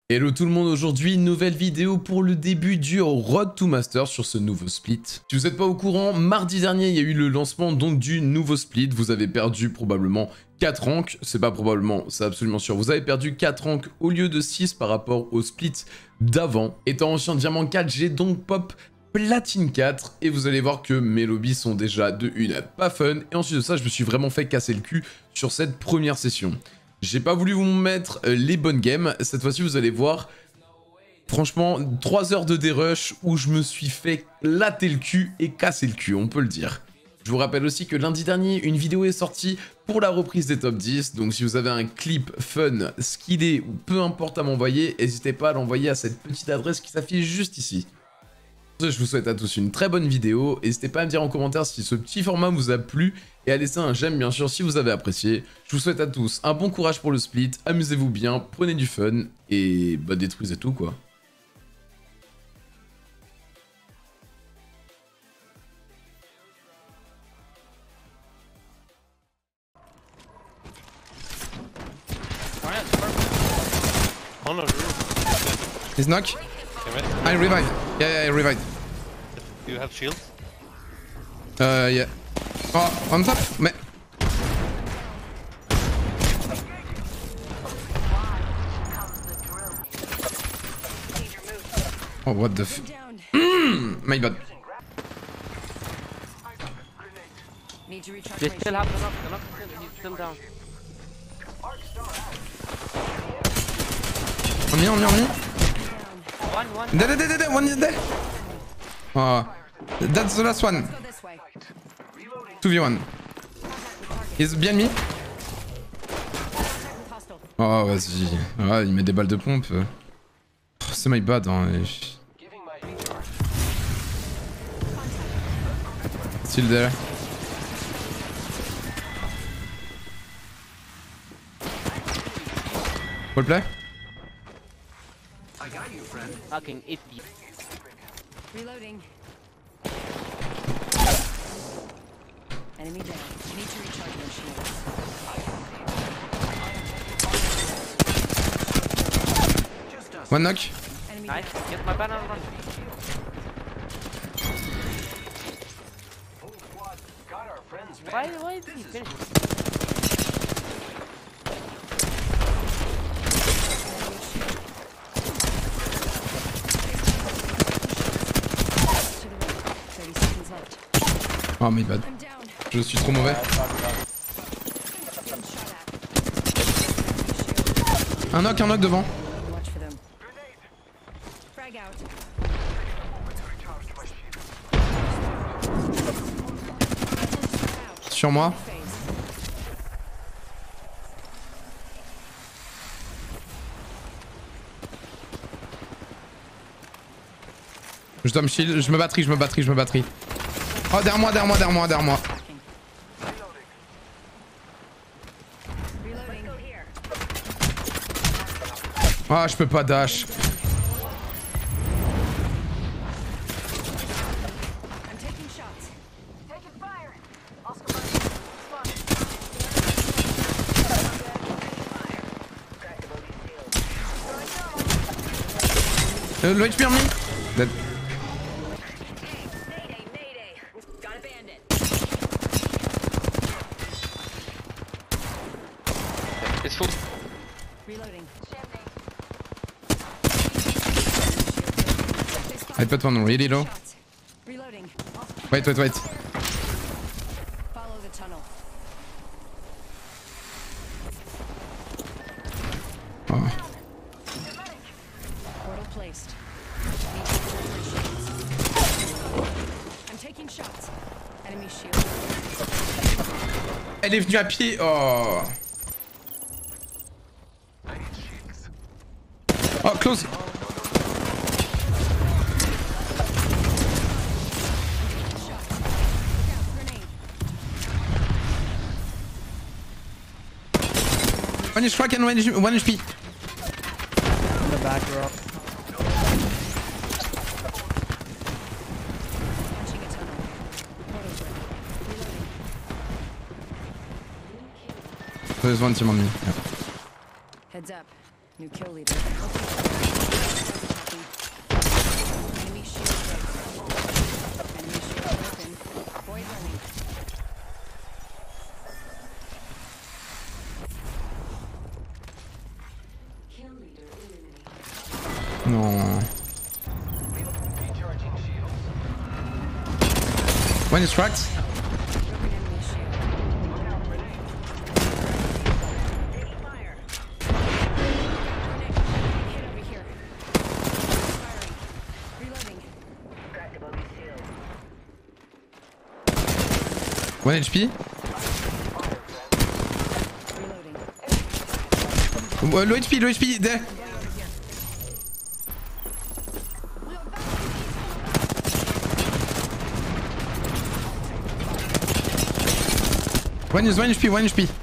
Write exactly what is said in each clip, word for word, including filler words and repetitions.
Hello tout le monde, aujourd'hui nouvelle vidéo pour le début du Road to Master sur ce nouveau split. Si vous n'êtes pas au courant, mardi dernier il y a eu le lancement donc du nouveau split, vous avez perdu probablement quatre ranks, c'est pas probablement, c'est absolument sûr, vous avez perdu quatre ranks au lieu de six par rapport au split d'avant. Étant ancien diamant quatre, j'ai donc pop platine quatre et vous allez voir que mes lobbies sont déjà de une pas fun et ensuite de ça je me suis vraiment fait casser le cul sur cette première session. J'ai pas voulu vous mettre les bonnes games, cette fois-ci vous allez voir, franchement, trois heures de dérush où je me suis fait latter le cul et casser le cul, on peut le dire. Je vous rappelle aussi que lundi dernier, une vidéo est sortie pour la reprise des top dix, donc si vous avez un clip fun, skillé ou peu importe à m'envoyer, n'hésitez pas à l'envoyer à cette petite adresse qui s'affiche juste ici. Je vous souhaite à tous une très bonne vidéo, n'hésitez pas à me dire en commentaire si ce petit format vous a plu et à laisser un j'aime bien sûr si vous avez apprécié. Je vous souhaite à tous un bon courage pour le split, amusez-vous bien, prenez du fun et bah détruisez tout quoi. Oh no, He's knock. I revive. Yeah, yeah, I revive. do you have shield? Uh, yeah. Oh, on top. Mais. Oh, what the f. Mm, my bad. They still have the knock, the knock is still, he's still down. On me, on me, on me. One, one. Dead, dead, dead, dead. One is dead. Oh, that's the last one. two v one. He's behind me. Oh, vas-y. Ah, il met des balles de pompe. Oh, c'est my bad. Hein. Still there. Full play. Fucking idiot. Reloading. Enemy down. Need to recharge your shields. One knock. Enemy Nice. Get my banner run. Why, why did he finish? thirty seconds left. Oh, my bad. I'm down. Je suis trop mauvais. Getting shot at. Un knock, un knock devant. Watch for them. Frag out. Sur moi. Je dois me shield, je me batterie, je me batterie, je me batterie. Oh, derrière moi, derrière moi, derrière moi, derrière moi. Reloading. Ah, je peux pas dash. I'm taking shots. Taking fire. Oscar Euh, le H P en me. Dead. Mayday, mayday. Got a bandit. It's full. Reloading. I put one really low. Shots. Reloading. Wait, wait, wait. Follow the tunnel. Oh. Portal placed. I'm taking shots. Enemy shield. Elle est venue à pied. Oh. Oh, close. One is crack and one is one H P. In the back row. Launching a tunnel. Portal's ready. Reloading. There's one team on me. Yeah. Heads up. New kill leader. Non. One is cracked. One H P. Uh, low H P, low H P, there. One is one H P, one H P.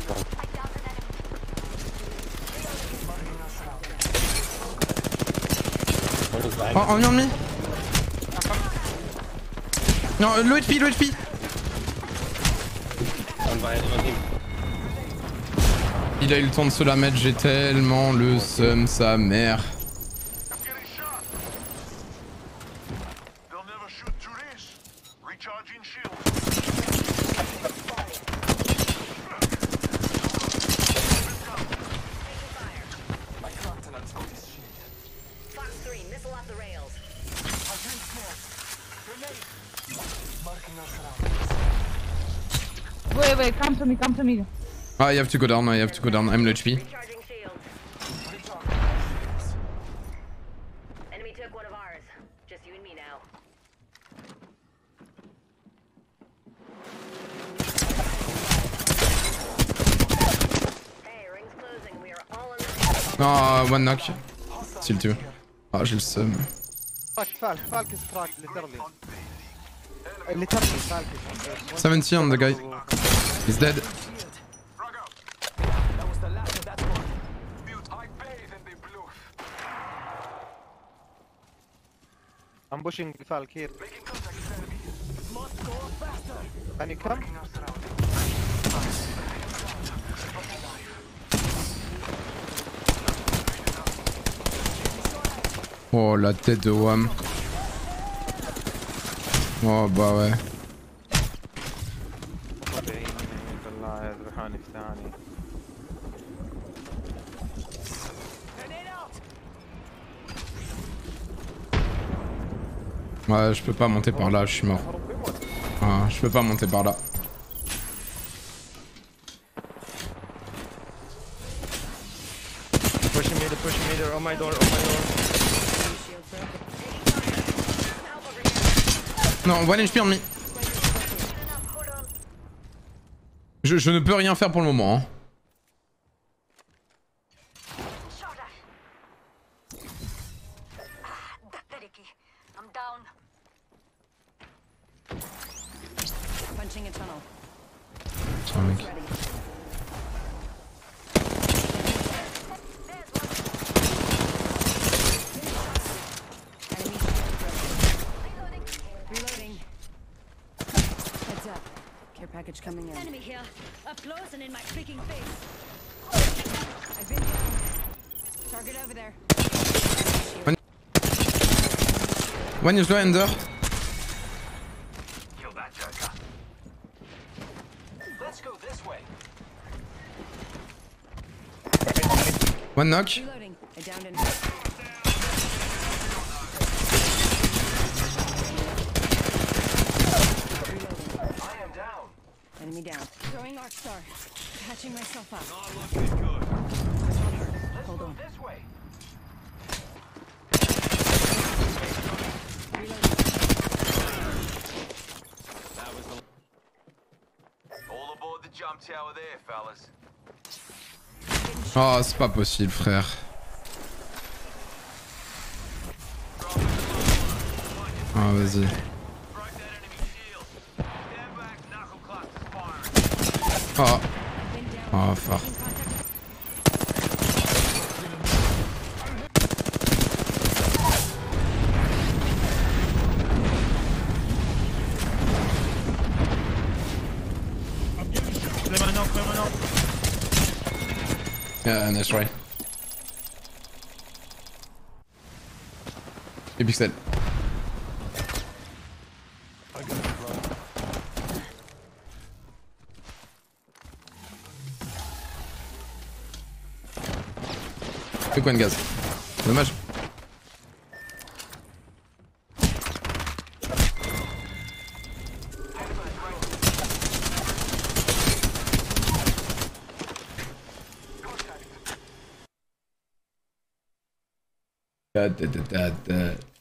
Oh, on me. Non, low H P, low H P. Il a eu le temps de se la mettre, j'ai tellement le seum, sa mère. Wait, wait, come to me, come to me. Ah, you have to go down, I have to go down, I'm low H P. Enemy took one of ours. Just you and me now. Hey, ring's closing. We are all in the Ah, one knock. Still two. Ah, j'ai le seum. Fuck, Falk, Falk is cracked, literally. Uh, literally, Falk is seventy on the guy. He's dead. I'm pushing Falk here. Can you come? Oh, la tête de Wham. Oh, bah ouais. Ouais, je peux pas monter par là, je suis mort. Ah, je peux pas monter par là. Pushing me, pushing me, on my door, on my door. Non, one H P en me. Je, je ne peux rien faire pour le moment. Hein. punching a tunnel. Tiens, mec. Reloading. Heads up. Care package coming in. Enemy here, up close and in my freaking face. I've been down. Target over there. One, one is low under. Kill that joker. Let's go this way. One knock. Reloading. I downed in. I am down. Enemy down. Throwing arc star. Patching myself up. Not looking good. Let's Hold go on. this way. That was the... All aboard the jump tower there, fellas. Oh, c'est pas possible, frère. Ah, vas-y. Oh. Oh, fuck. Yeah, nice try. Et pixel. Quick one, gaz. Dommage. Da, da, da, da, da.